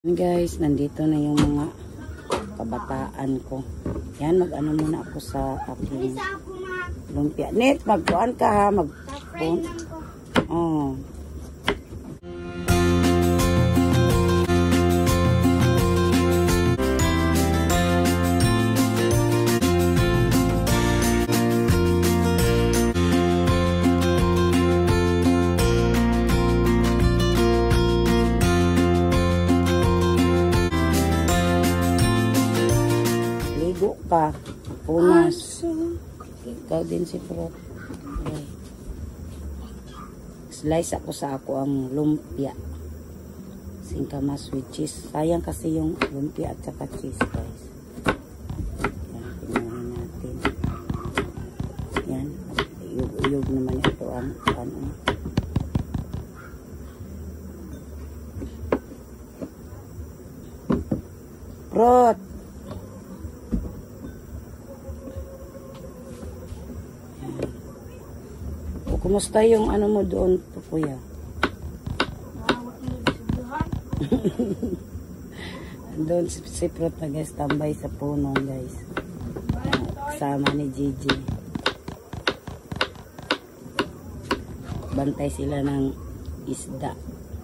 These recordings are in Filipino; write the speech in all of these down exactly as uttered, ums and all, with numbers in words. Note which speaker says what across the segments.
Speaker 1: Guys, nandito na yung mga kabataan ko. Yan, mag-ano muna ako sa aking lumpia. Net, magkuhan ka ha. Mag oh. Pa, punas. Ikaw din si Prot. Okay. Slice ako sa ako ang lumpia. Singkamas with cheese. Sayang kasi yung lumpia at saka cheese, guys. Yan, pinuhin natin. Yan. Uyog-uyog naman ito ang ano. Prot! Kumusta yung ano mo doon po, kuya? Doon si, si Prot nag-standby sa punong, guys. Kasama ni Gigi. Bantay sila ng isda.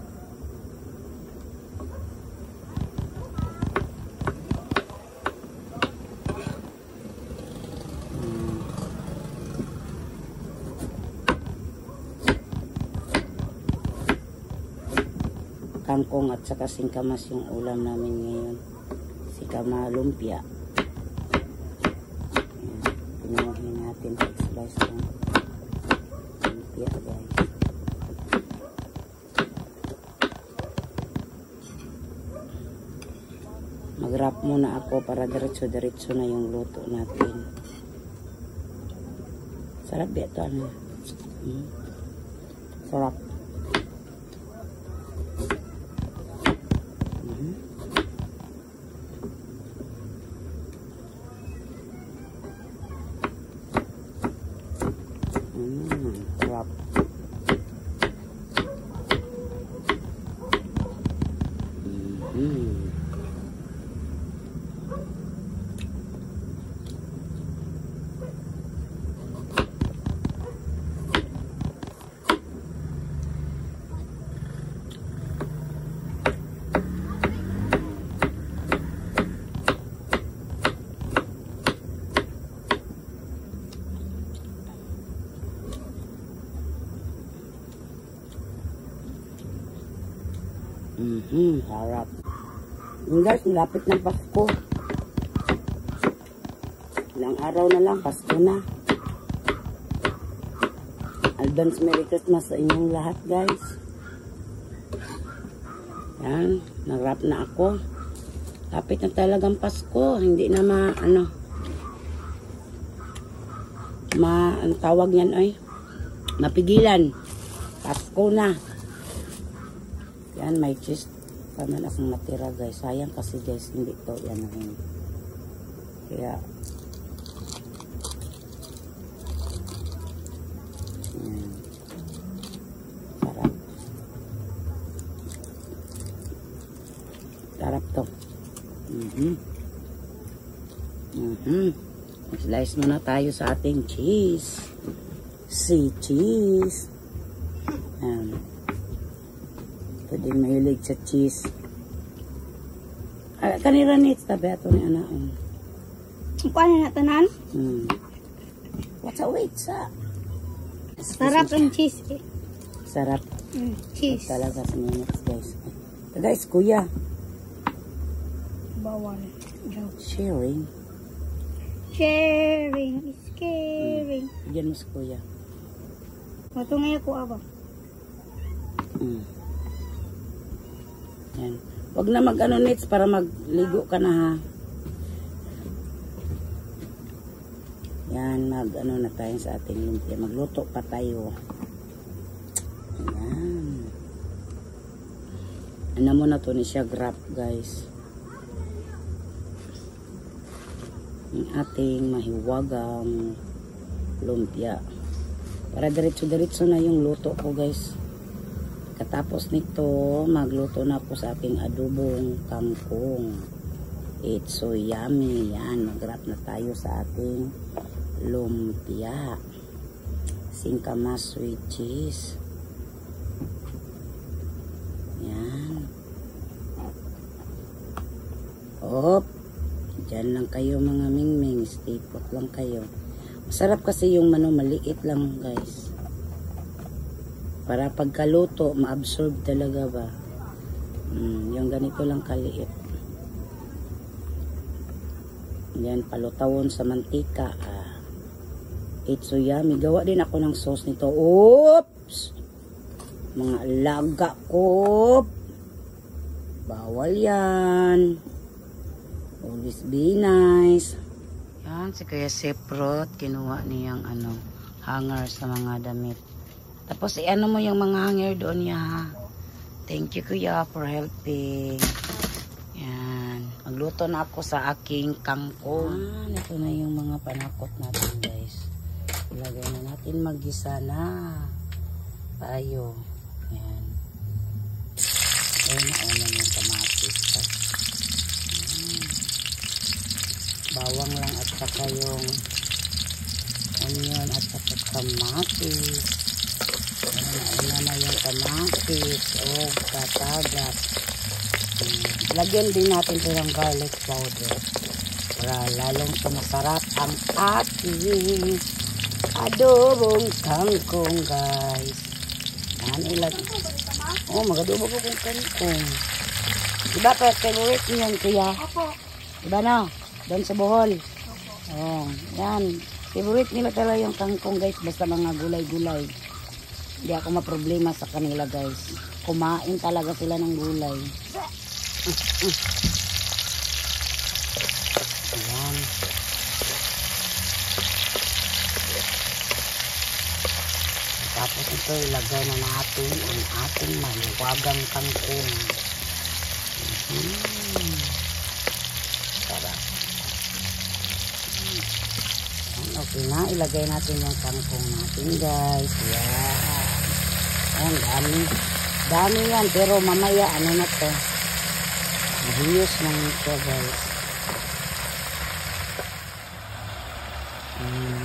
Speaker 1: Kangkong at saka singkamas yung ulam namin ngayon. Singkama lumpia. Pinuhin natin slice ng lumpia, guys. Mag-wrap muna ako para diretso-diretso na yung luto natin. Sarap ba ito? Ano? Hmm? Sarap. Mm, sarap. Mm-hmm. Mm-hmm, harap. Yung guys, malapit ng Pasko. Ilang araw na lang, Pasko na. Advance Merry Christmas sa inyong lahat, guys. Yan, nag-wrap na ako. Lapit na talagang Pasko. Hindi na ma, ano, ma, ang tawag yan ay, mapigilan. Pasko na. Yan, may cheese pa man akong natira, guys. Sayang kasi, guys, hindi to yan rin. Kaya yan. Sarap. Sarap to. Mm-hmm. Mm-hmm. Slice muna tayo sa ating cheese. Si cheese. Yan. Ito din mahilig sa cheese. Ah, kanira nits tabi ato ni anak.
Speaker 2: Kuan na tanan?
Speaker 1: Hmm. What's a wait sa?
Speaker 2: Sarap ang cheese. Eh.
Speaker 1: Sarap.
Speaker 2: Mm, cheese.
Speaker 1: At talaga sa minutes, guys. So, guys, kuya.
Speaker 2: Bawal.
Speaker 1: Sharing.
Speaker 2: Sharing is caring.
Speaker 1: Hmm. Bigyan mo sa kuya.
Speaker 2: Matungay ako aba.
Speaker 1: Hmm. Yan. Wag na mag ano nits para magligo ka na ha. Yan, mag ano na tayo sa ating lumpia. Magluto pa tayo. Yan. Ano mo na to ni siya grab, guys. Yung ating mahiwagang lumpia. Para diretso-diretso na yung luto ko, guys. Katapos nito, magluto na ako sa aking adobong kangkong. It's so yummy. Yan, mag-wrap na tayo sa ating lumpia. Singkamas with cheese. Yan. Op. Diyan lang kayo mga mingming. Stay put lang kayo. Masarap kasi yung mano, maliit lang guys. Para pagkaluto, ma-absorb talaga ba. Hmm, yung ganito lang kaliit. Yan, palutawon sa mantika. Ah. It's so yummy. Gawa din ako ng sauce nito. Oops! Mga alaga ko. Bawal yan. Always be nice. Yan, si Kuya Seprot, kinuha niyang ano, hanger sa mga damit. Tapos, i-ano mo yung mga hanger doon niya, ha? Thank you, Kuya, for helping. Yan. Magluto na ako sa aking kangkong. Ah, ito na yung mga panakot natin, guys. Ilagay na natin, mag-gisa na tayo. Yan. Ayun na, una yung kamatis. Hmm. Bawang lang at saka yung onion at saka kamatis. Ayun na, una na yung kamatis. O, katagat. Hmm. Lagyan din natin ito ng garlic powder para lalong sumasarap ang ating adobong kangkong, guys. Yan, ilag. Oh, magadobo ko kung kangkong. Diba pa favorite niyan, Kuya?
Speaker 2: Opo.
Speaker 1: Diba na? Doon sa Bohol. Oh, yan. Favorite nila talaga yung kangkong, guys. Basta mga gulay-gulay. Hindi ako maproblema sa kanila, guys. Kumain talaga sila ng gulay. Ayan. Tapos ito, ilagay na natin ang ating mahiwagang kangkong. Hmm. Sarap. Okay na, ilagay natin yung kangkong natin, guys. Yan. Ayan, dami. Dami yan, pero mamaya, ano na to? Mahiyos lang ito, guys. Hmm.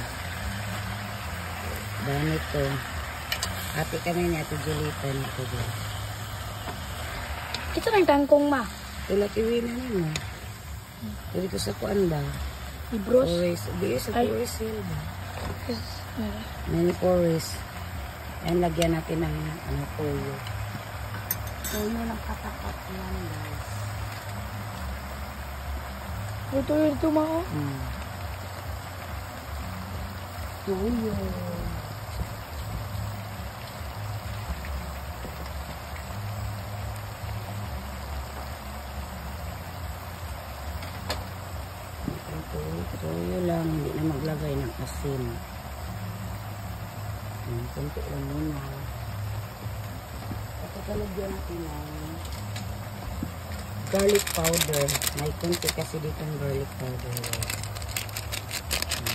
Speaker 1: Dami to. Ate kami ni Ate Julita nito, guys.
Speaker 2: Ito na yung kangkong, ma.
Speaker 1: Tulatiwin na nyo. Dili ko sa kuan ba?
Speaker 2: Ibros.
Speaker 1: Porris. Di sa
Speaker 2: Ay.
Speaker 1: porris yun ba? Many porris. Ayan, lagyan natin ng ano, toyo. Toyo ng katapat yan, guys.
Speaker 2: Ito yung tumao.
Speaker 1: Hmm. Toyo. Toyo lang, hindi na maglagay ng asin. Hmm, kunti lang muna. Ito talagyan natin ng garlic powder. May kunti kasi dito ng garlic powder. Hmm.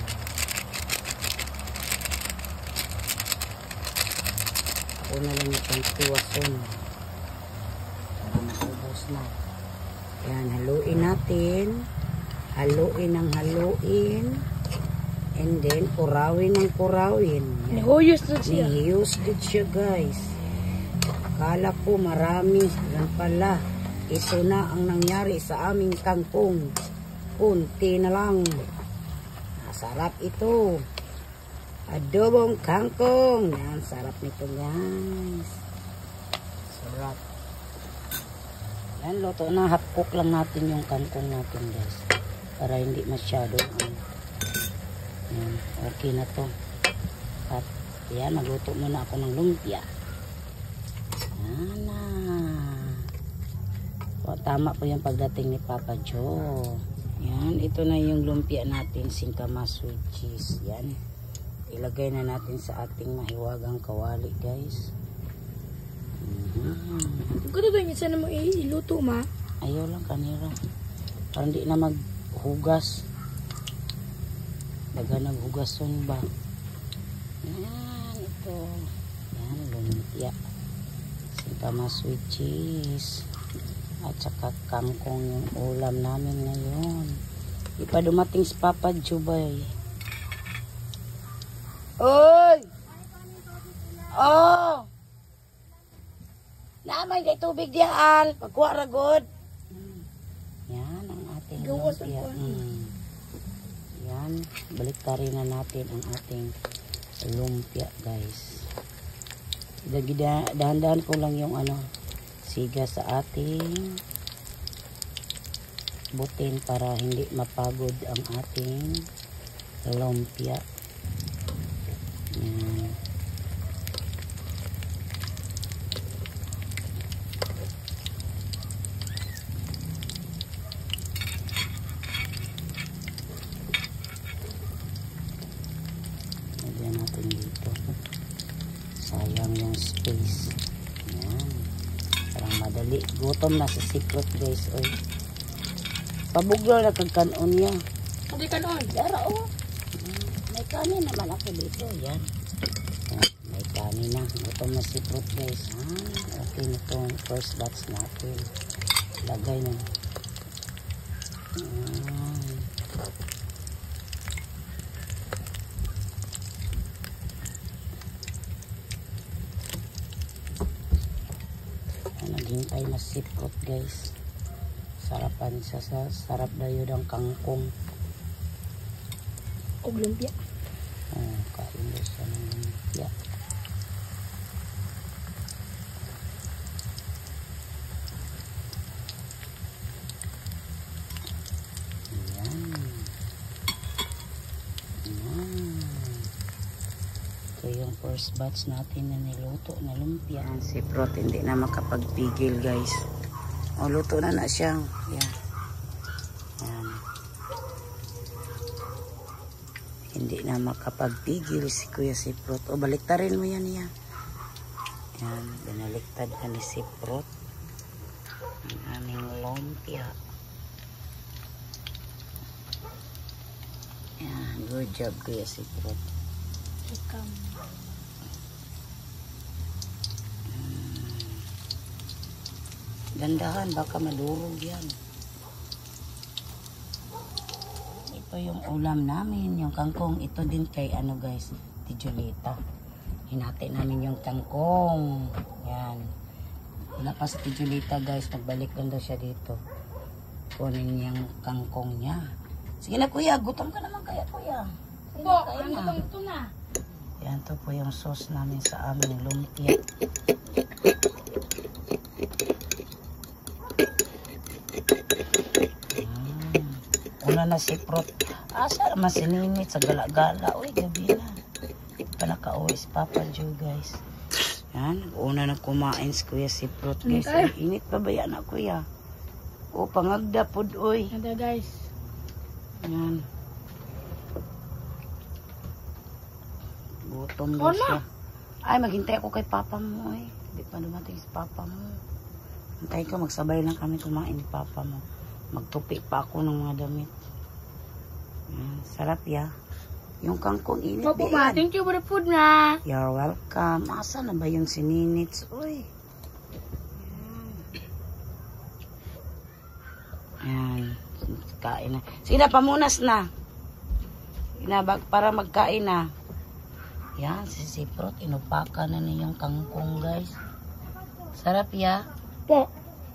Speaker 1: Ako na lang itong tiwason. Para maubos na. Yan, haluin natin. Haluin ng haluin. And then, kurawin ng kurawin.
Speaker 2: Nihuyos na siya.
Speaker 1: Nihiyos din siya, guys. Akala ko marami. Yan pala. Ito na ang nangyari sa aming kangkong. Kunti na lang. Masarap ito. Adobong kangkong. Yan, sarap nito, guys. Sarap. Yan, luto na. Half cook lang natin yung kangkong natin, guys. Para hindi masyado. Yan, okay na to. At yan, magluto muna ako ng lumpia. Yan na. O, tama po yung pagdating ni Papa Joe. Yan, ito na yung lumpia natin, singkamas with cheese. Yan. Ilagay na natin sa ating mahiwagang kawali, guys. Mm-hmm.
Speaker 2: Kung ba niya sana mo iluto, ma?
Speaker 1: Ayaw lang kanira. Parang di na maghugas. Daga naghugason ba? Yan, ito. Yan, lumpia. singkamas with cheese. At saka kangkong yung ulam namin ngayon. Di pa dumating si Papa Jubay. Oy! Oh! Naman kay tubig diyan. Pagkuha ragod. Yan ang ating lumpia. Mm. Yan. Baliktarin na natin ang ating lumpia, guys. Dahan-dahan ko lang yung ano, siga sa ating butin para hindi mapagod ang ating lumpia. Yan. Lagyan natin dito. Sayang yung space. Yan. Parang madali. Gutom na si Secret, guys. Oy. Pabuglo na kagkanon niya.
Speaker 2: Hindi kanon.
Speaker 1: Yara, oh. May kanin naman ako dito. Yan. Yan. May kanin na. Gutom na si Secret, guys. Ah, okay na itong first batch natin. Lagay na. Yan. Naghintay na sipot, guys. Sarapan sa, sa sarap dayo ng kangkong.
Speaker 2: O lumpia.
Speaker 1: Oh, kain daw siya ng lumpia. Ayan. Ayan. Ito yung first batch natin na niluto na lumpia. Si Prot hindi na makapagpigil, guys. O, luto na na siya. Yan. Yan. Hindi na makapagpigil si Kuya si Prot. O, baliktarin mo yan yan. Yan. Binaliktad ka ni si Prot. Ang aming lumpia. Yan. Good job, Kuya si Prot.
Speaker 2: Ikam.
Speaker 1: Dandahan, baka madurog yan. Ito yung ulam namin, yung kangkong. Ito din kay ano, guys, Tijolita. Hinati namin yung kangkong. Yan. Wala pa sa Tijolita, guys. Nagbalik lang daw siya dito. Kunin yung kangkong niya. Sige na, kuya. Gutom ka naman kaya, kuya. Sige
Speaker 2: Po,
Speaker 1: na,
Speaker 2: ano bang ito na?
Speaker 1: Yan, to po yung sauce namin sa aming lumpia. Una na si Prot. Asa naman si Ninit sa gala-gala. Uy, gabi na. Di pa nakauwi si Papa Joe, guys. Yan. Una na kumain si Kuya si Prot, guys. Ay, init pa ba yan na, Kuya? O, pangagda po, uy.
Speaker 2: Nada, guys.
Speaker 1: Yan. Gutom daw siya. Ay, maghintay ako kay Papa mo, eh. Di pa dumating si Papa mo. Hintay ka, magsabay lang kami kumain ni Papa mo. Magtupi pa ako ng mga damit. Yan, sarap ya. Yung kangkong init.
Speaker 2: Opo, ma. Thank you for the food na.
Speaker 1: You're welcome. Asa na ba yung sininits? Uy. Yan. Kain na. Sige na, pamunas na. Sige na, para magkain na. Yan, si Siprot. Inupaka na niyong kangkong, guys. Sarap ya.
Speaker 2: Po.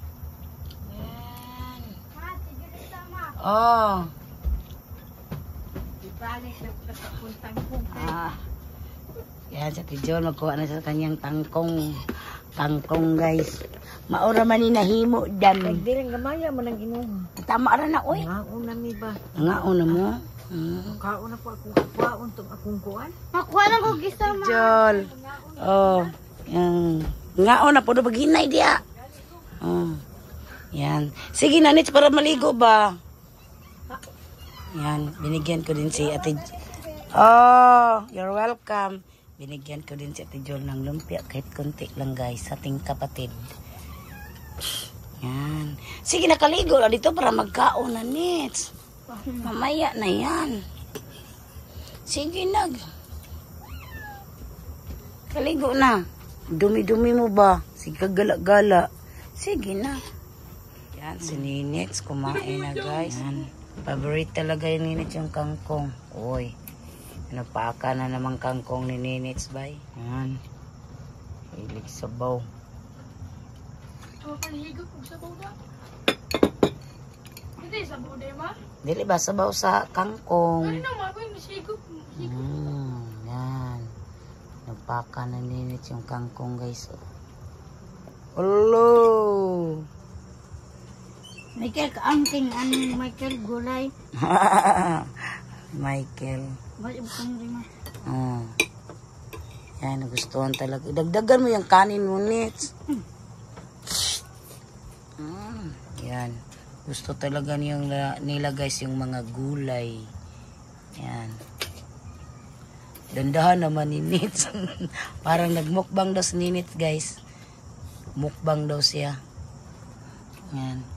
Speaker 1: Oh. Ah. Yan, sa Tijol, magkuha na sa kanyang tangkong. Tangkong, guys. Maura man ni nahimo, dan.
Speaker 2: Nagdiring gamaya mo nang inom.
Speaker 1: Tama ra na, uy.
Speaker 3: Ngaon na mi ba?
Speaker 1: Ngaon na mo. Hmm.
Speaker 3: Kaon na po akong kukuha untong akong kuan.
Speaker 2: Makuha lang ko gisa, ma.
Speaker 1: Tijol. Oh. Yan. Ngaon na po, na paghinay dia. Oh. Yan. Sige na, Nits, para maligo ba? Yan, binigyan ko din si Ate. Oh, you're welcome. Binigyan ko din si Ate Jol ng lumpia kahit konti lang, guys, sa ating kapatid. Yan. Sige, nakaligo lang dito para magkaon na, Nits. Mamaya na yan. Sige, nag. Kaligo na. Dumi-dumi mo ba? Sige, gala-gala. Sige na. Yan, si Ninits. Kumain na, guys. Yan. Favorite talaga yung Ninits yung kangkong. Uy. Napaka na naman kangkong ni Ninits, bay. Yan. Hilig sabaw.
Speaker 2: Ako panihigop kung sabaw na. Hindi, sabaw na ma.
Speaker 1: Dili ba sabaw sa kangkong?
Speaker 2: Ano naman ako yung masigop.
Speaker 1: Hmm, yan. Napaka na Ninits yung kangkong, guys. Hello!
Speaker 2: Michael, kaangking ang Michael gulay.
Speaker 1: Michael.
Speaker 2: Balik ko rin ma.
Speaker 1: Oh. Yan, nagustuhan talaga. Dagdagan mo yung kanin mo, Nits. Mm, yan. Gusto talaga niyong nila, guys, yung mga gulay. Yan. Dandahan naman ni Nits. Parang nagmukbang daw si Nits, guys. Mukbang daw siya. Yan.